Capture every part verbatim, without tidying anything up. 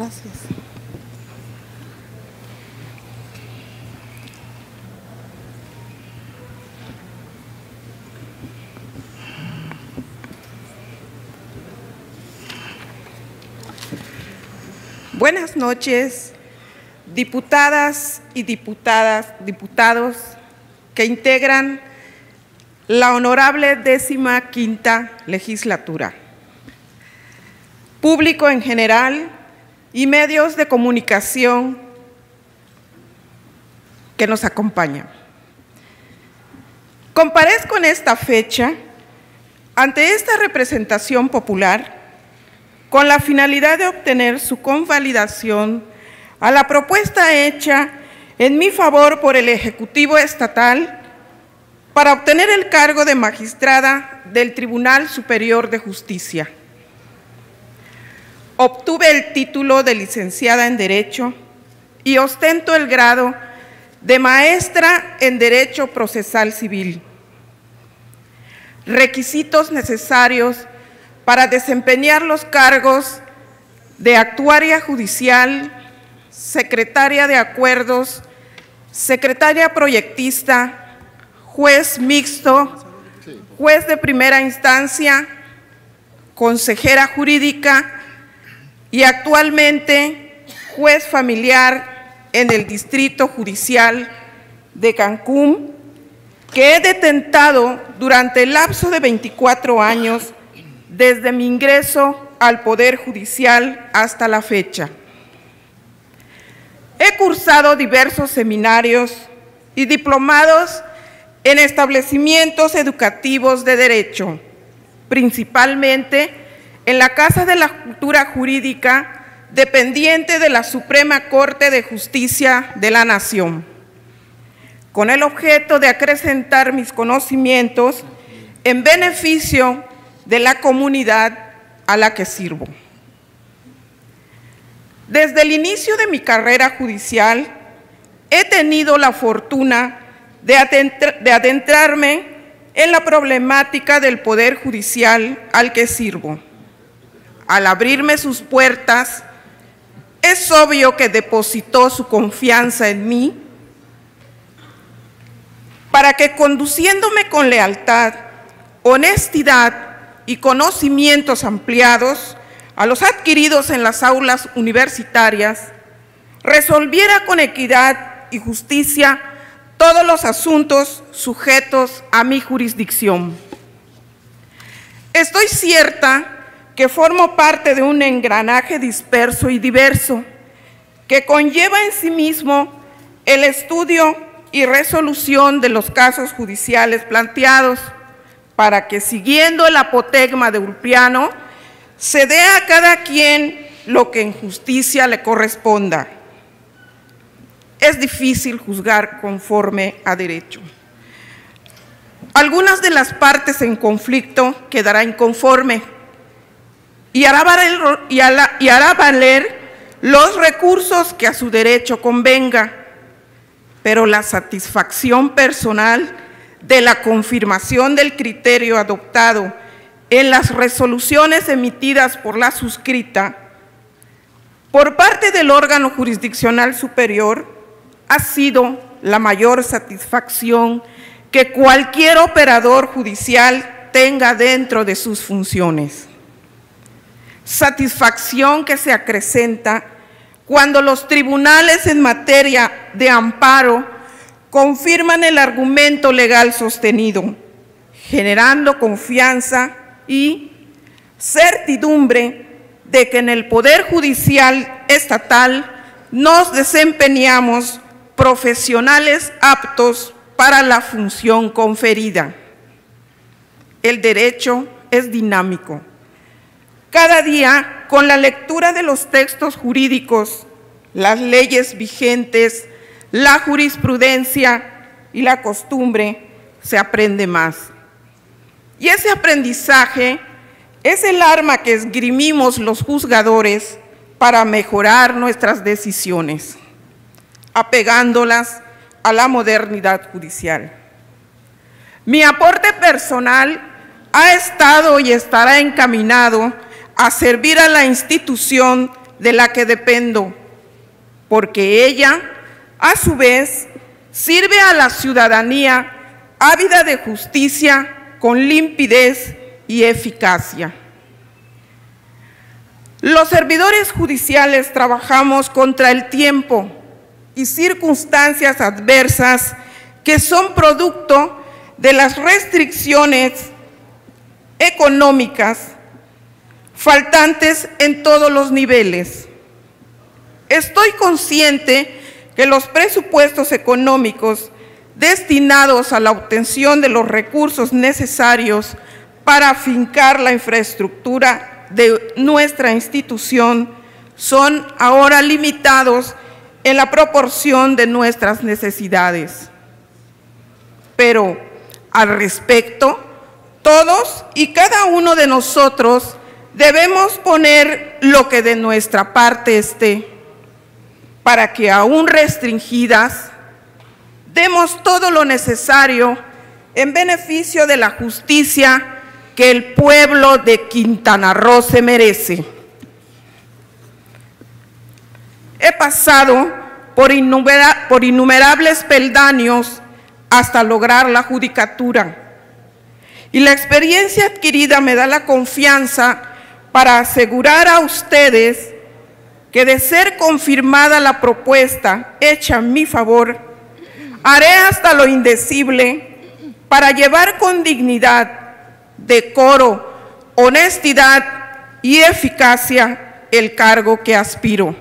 Gracias. Buenas noches, diputadas y diputadas, diputados que integran la honorable décima quinta legislatura, público en general y medios de comunicación que nos acompañan. Comparezco en esta fecha ante esta representación popular con la finalidad de obtener su convalidación a la propuesta hecha en mi favor por el Ejecutivo Estatal para obtener el cargo de magistrada del Tribunal Superior de Justicia. Obtuve el título de licenciada en Derecho y ostento el grado de maestra en Derecho Procesal Civil. Requisitos necesarios para desempeñar los cargos de actuaria judicial, secretaria de acuerdos, secretaria proyectista, juez mixto, juez de primera instancia, consejera jurídica y actualmente juez familiar en el Distrito Judicial de Cancún, que he detentado durante el lapso de veinticuatro años desde mi ingreso al Poder Judicial hasta la fecha. He cursado diversos seminarios y diplomados en establecimientos educativos de derecho, principalmente en la Casa de la Cultura Jurídica, dependiente de la Suprema Corte de Justicia de la Nación, con el objeto de acrecentar mis conocimientos en beneficio de la comunidad a la que sirvo. Desde el inicio de mi carrera judicial, he tenido la fortuna de adentrarme en la problemática del Poder Judicial al que sirvo. Al abrirme sus puertas, es obvio que depositó su confianza en mí para que, conduciéndome con lealtad, honestidad y conocimientos ampliados a los adquiridos en las aulas universitarias, resolviera con equidad y justicia todos los asuntos sujetos a mi jurisdicción. Estoy cierta que formo parte de un engranaje disperso y diverso que conlleva en sí mismo el estudio y resolución de los casos judiciales planteados, para que, siguiendo el apotegma de Ulpiano, se dé a cada quien lo que en justicia le corresponda. Es difícil juzgar conforme a derecho. Algunas de las partes en conflicto quedará inconforme y hará valer, y hará, y hará valer los recursos que a su derecho convenga, pero la satisfacción personal de la confirmación del criterio adoptado en las resoluciones emitidas por la suscrita por parte del órgano jurisdiccional superior ha sido la mayor satisfacción que cualquier operador judicial tenga dentro de sus funciones. Satisfacción que se acrecenta cuando los tribunales en materia de amparo confirman el argumento legal sostenido, generando confianza y certidumbre de que en el Poder Judicial Estatal nos desempeñamos profesionales aptos para la función conferida. El derecho es dinámico. Cada día, con la lectura de los textos jurídicos, las leyes vigentes, la jurisprudencia y la costumbre, se aprende más. Y ese aprendizaje es el arma que esgrimimos los juzgadores para mejorar nuestras decisiones, apegándolas a la modernidad judicial. Mi aporte personal ha estado y estará encaminado a servir a la institución de la que dependo, porque ella, a su vez, sirve a la ciudadanía ávida de justicia con limpidez y eficacia. Los servidores judiciales trabajamos contra el tiempo y circunstancias adversas que son producto de las restricciones económicas faltantes en todos los niveles. Estoy consciente que los presupuestos económicos destinados a la obtención de los recursos necesarios para afincar la infraestructura de nuestra institución son ahora limitados en la proporción de nuestras necesidades. Pero al respecto, todos y cada uno de nosotros debemos poner lo que de nuestra parte esté, para que aún restringidas, demos todo lo necesario en beneficio de la justicia que el pueblo de Quintana Roo se merece. He pasado por, innumera, por innumerables peldaños hasta lograr la judicatura, y la experiencia adquirida me da la confianza para asegurar a ustedes que, de ser confirmada la propuesta hecha en mi favor, haré hasta lo indecible para llevar con dignidad, decoro, honestidad y eficacia el cargo que aspiro,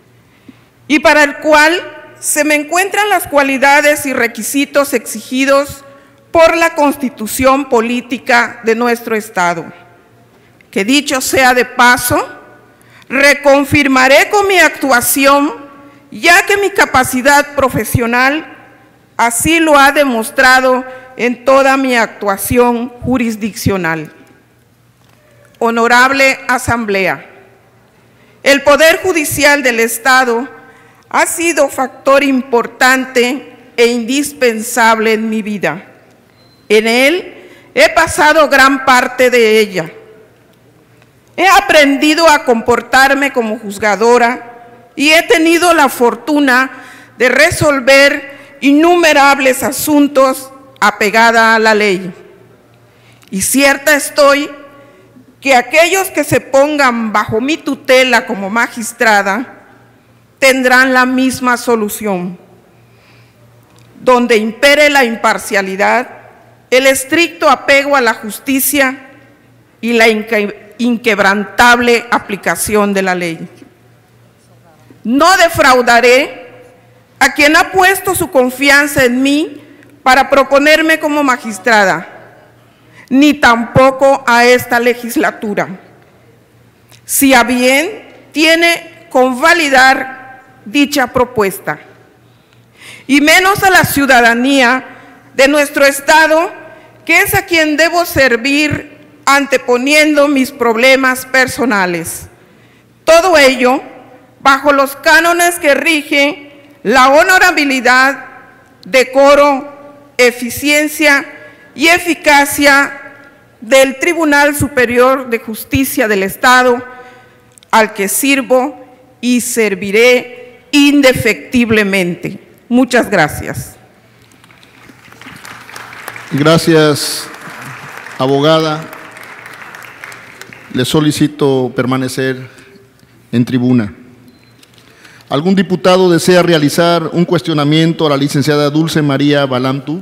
y para el cual se me encuentran las cualidades y requisitos exigidos por la Constitución Política de nuestro Estado. Que dicho sea de paso, reconfirmaré con mi actuación, ya que mi capacidad profesional así lo ha demostrado en toda mi actuación jurisdiccional. Honorable Asamblea, el Poder Judicial del Estado ha sido factor importante e indispensable en mi vida. En él he pasado gran parte de ella. He aprendido a comportarme como juzgadora y he tenido la fortuna de resolver innumerables asuntos apegada a la ley. Y cierta estoy que aquellos que se pongan bajo mi tutela como magistrada tendrán la misma solución, donde impere la imparcialidad, el estricto apego a la justicia y la inque inquebrantable aplicación de la ley. No defraudaré a quien ha puesto su confianza en mí para proponerme como magistrada, ni tampoco a esta legislatura, si a bien tiene convalidar dicha propuesta, y menos a la ciudadanía de nuestro Estado, que es a quien debo servir anteponiendo mis problemas personales. Todo ello bajo los cánones que rigen la honorabilidad, decoro, eficiencia y eficacia del Tribunal Superior de Justicia del Estado, al que sirvo y serviré indefectiblemente. Muchas gracias. Gracias, abogada. Le solicito permanecer en tribuna. ¿Algún diputado desea realizar un cuestionamiento a la licenciada Dulce María Balamtu?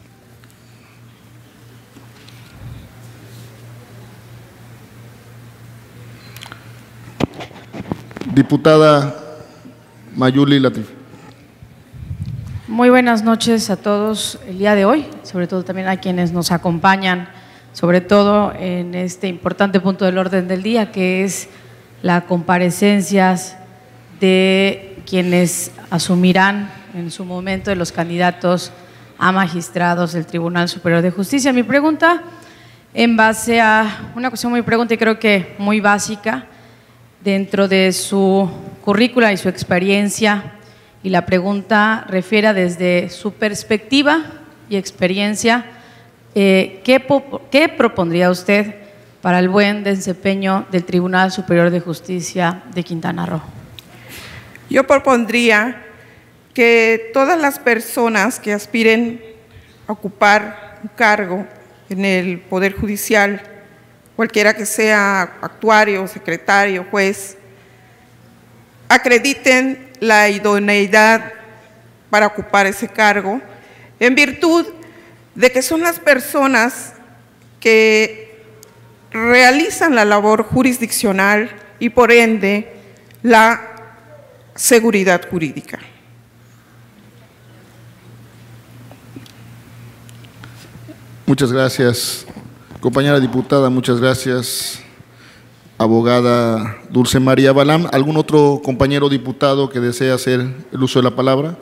Diputada Mayuli Latif. Muy buenas noches a todos el día de hoy, sobre todo también a quienes nos acompañan, sobre todo en este importante punto del orden del día, que es las comparecencias de quienes asumirán en su momento de los candidatos a magistrados del Tribunal Superior de Justicia. Mi pregunta, en base a una cuestión muy pregunta y creo que muy básica, dentro de su currícula y su experiencia, y la pregunta refiere desde su perspectiva y experiencia, eh, ¿qué, ¿qué propondría usted para el buen desempeño del Tribunal Superior de Justicia de Quintana Roo. Yo propondría que todas las personas que aspiren a ocupar un cargo en el Poder Judicial, cualquiera que sea actuario, secretario, juez, acrediten la idoneidad para ocupar ese cargo, en virtud de que son las personas que realizan la labor jurisdiccional y por ende la seguridad jurídica. Muchas gracias, compañera diputada, muchas gracias, abogada Dulce María Balam. ¿Algún otro compañero diputado que desee hacer el uso de la palabra?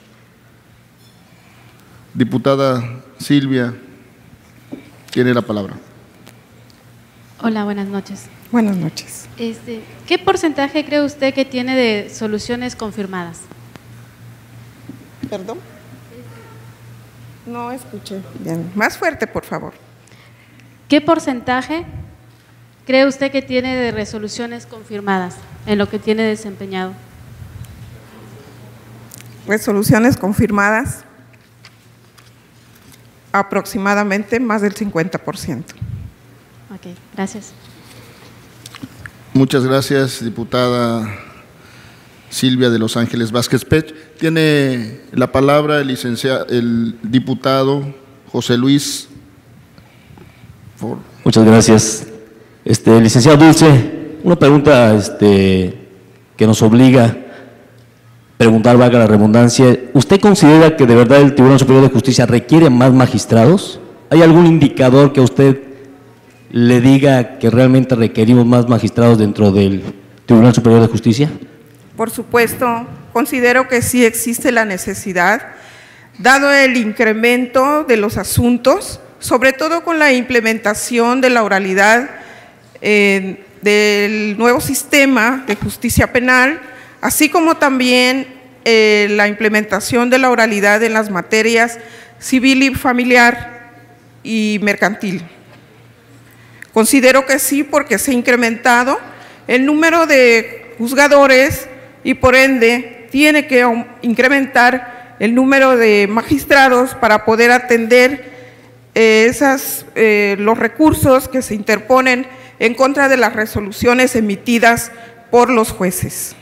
Diputada Silvia, tiene la palabra. Hola, buenas noches. Buenas noches. Este, ¿Qué porcentaje cree usted que tiene de soluciones confirmadas? ¿Perdón? No escuché bien. Más fuerte, por favor. ¿Qué porcentaje cree usted que tiene de resoluciones confirmadas en lo que tiene desempeñado? Resoluciones confirmadas, aproximadamente más del cincuenta por ciento. Ok, gracias. Muchas gracias, diputada Silvia de Los Ángeles Vázquez Pech. Tiene la palabra el licenciado, el diputado José Luis. Por... Muchas gracias. Este, licenciado Dulce, una pregunta este, que nos obliga a preguntar, valga la redundancia. ¿Usted considera que de verdad el Tribunal Superior de Justicia requiere más magistrados? ¿Hay algún indicador que a usted le diga que realmente requerimos más magistrados dentro del Tribunal Superior de Justicia? Por supuesto, considero que sí existe la necesidad, dado el incremento de los asuntos, sobre todo con la implementación de la oralidad eh, del nuevo sistema de justicia penal, así como también eh, la implementación de la oralidad en las materias civil y familiar y mercantil. Considero que sí, porque se ha incrementado el número de juzgadores y por ende tiene que incrementar el número de magistrados para poder atender eh, esas, eh, los recursos que se interponen en contra de las resoluciones emitidas por los jueces.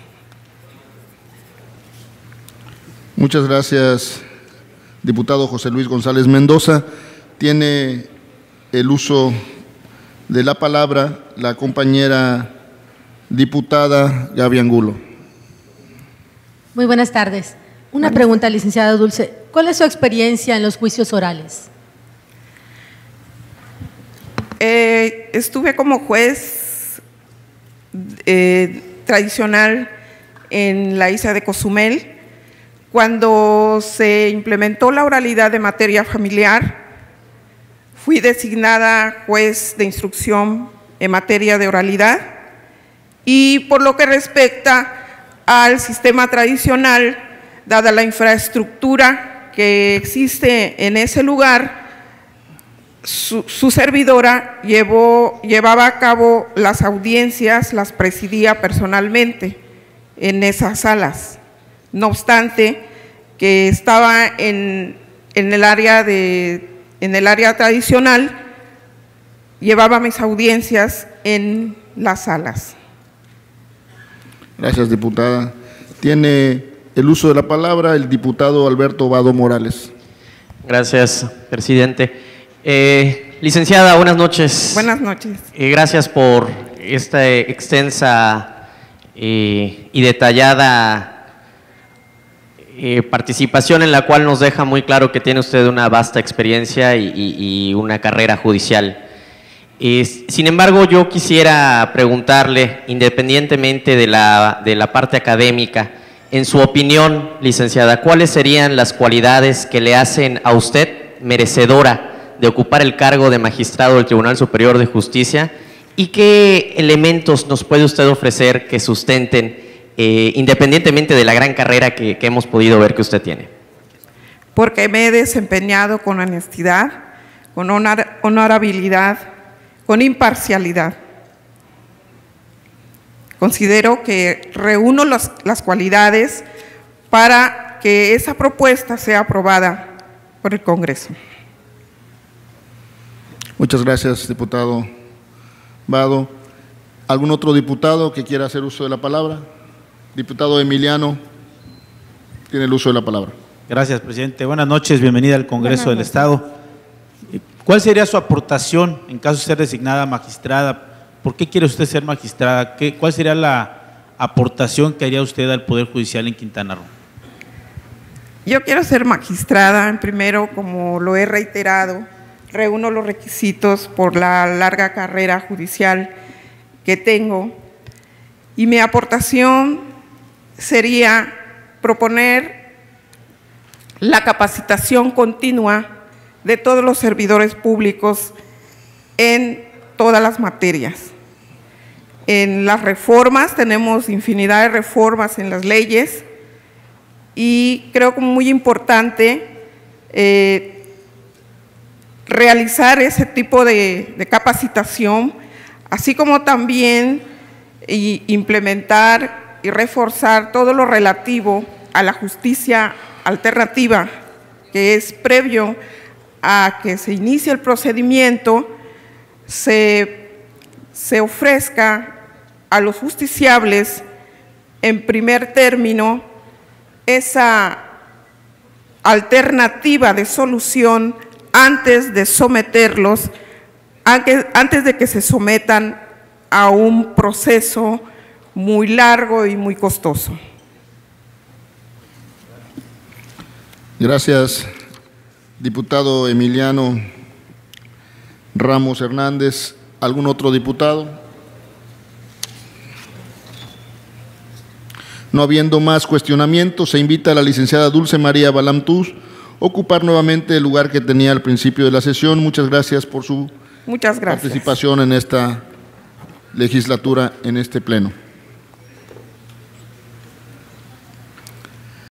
Muchas gracias, diputado José Luis González Mendoza. Tiene el uso de la palabra la compañera diputada Gaby Angulo. Muy buenas tardes. Una pregunta, licenciada Dulce. ¿Cuál es su experiencia en los juicios orales? Eh, estuve como juez eh, tradicional en la isla de Cozumel cuando se implementó la oralidad de materia familiar. Fui designada juez de instrucción en materia de oralidad y por lo que respecta al sistema tradicional, dada la infraestructura que existe en ese lugar, su, su servidora llevó, llevaba a cabo las audiencias, las presidía personalmente en esas salas. No obstante, que estaba en, en el área de En el área tradicional, llevaba mis audiencias en las salas. Gracias, diputada. Tiene el uso de la palabra el diputado Alberto Vado Morales. Gracias, presidente. Eh, licenciada, buenas noches. Buenas noches. Eh, gracias por esta extensa eh, y detallada Eh, participación en la cual nos deja muy claro que tiene usted una vasta experiencia y, y, y una carrera judicial. Eh, sin embargo, yo quisiera preguntarle, independientemente de la, de la parte académica, en su opinión, licenciada, ¿cuáles serían las cualidades que le hacen a usted merecedora de ocupar el cargo de magistrado del Tribunal Superior de Justicia y qué elementos nos puede usted ofrecer que sustenten Eh, independientemente de la gran carrera que, que hemos podido ver que usted tiene? Porque me he desempeñado con honestidad, con honor, honorabilidad, con imparcialidad. Considero que reúno las, las cualidades para que esa propuesta sea aprobada por el Congreso. Muchas gracias, diputado Vado. ¿Algún otro diputado que quiera hacer uso de la palabra? Diputado Emiliano, tiene el uso de la palabra. Gracias, presidente. Buenas noches, bienvenida al Congreso del Estado. ¿Cuál sería su aportación en caso de ser designada magistrada? ¿Por qué quiere usted ser magistrada? ¿Qué, ¿Cuál sería la aportación que haría usted al Poder Judicial en Quintana Roo? Yo quiero ser magistrada, en primero, como lo he reiterado, reúno los requisitos por la larga carrera judicial que tengo y mi aportación sería proponer la capacitación continua de todos los servidores públicos en todas las materias. En las reformas, tenemos infinidad de reformas en las leyes y creo que es muy importante eh, realizar ese tipo de, de capacitación, así como también y implementar y reforzar todo lo relativo a la justicia alternativa, que es previo a que se inicie el procedimiento, se, se ofrezca a los justiciables en primer término esa alternativa de solución antes de someterlos, antes de que se sometan a un proceso muy largo y muy costoso. Gracias, diputado Emiliano Ramos Hernández. ¿Algún otro diputado? No habiendo más cuestionamientos, se invita a la licenciada Dulce María Balam Tús a ocupar nuevamente el lugar que tenía al principio de la sesión. Muchas gracias por su Muchas gracias. participación en esta legislatura, en este pleno.